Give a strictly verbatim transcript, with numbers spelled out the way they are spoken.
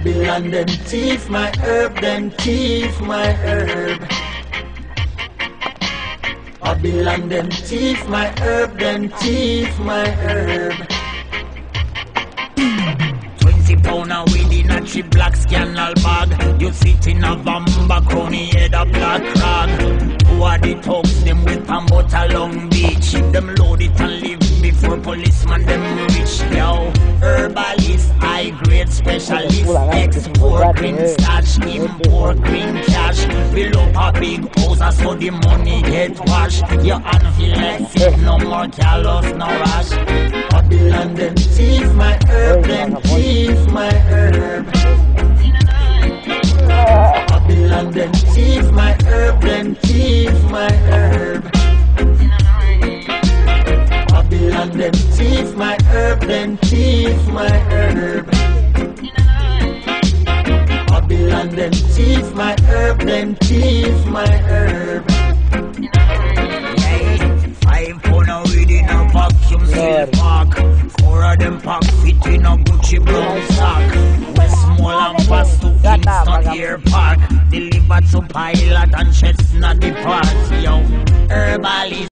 Babylon them thief my herb, them thief my herb. Babylon them thief my herb, them thief my herb. Twenty pound a weed in a cheap black scandal bag. You sit in a bamba crony head a black rag. Who are the thugs? Them with a butter Long Beach. Them load it and leave before policeman them reach. Yo, herbalist, high grade specialist, export green stash, import green cash. Build up a big house so the money get washed. Your hand feel like sick, no more callous, no rush. Babylon them thief my herb, them thief my herb. Babylon them thief my herb, them thief my herb. Babylon them thief my herb, them thief my herb. Babylon them thief my herb, them thief my herb. Five pound of weed in a vacuum seal pack. Four of them pack fit in a Gucci brown sack. Westmall and pass to Kingston Air Park. Delivered to Pilot and Chestnut Depart. Yo, herbalist.